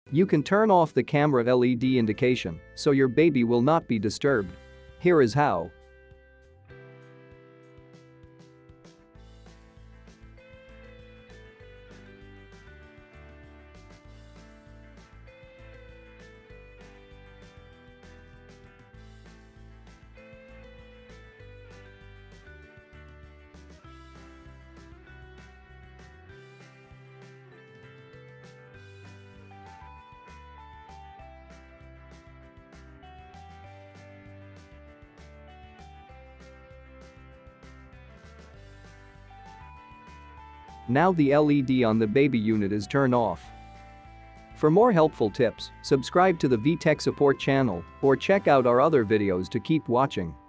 You can turn off the camera LED indication so your baby will not be disturbed. Here is how. Now the LED on the baby unit is turned off. For more helpful tips, subscribe to the VTech support channel or check out our other videos to keep watching.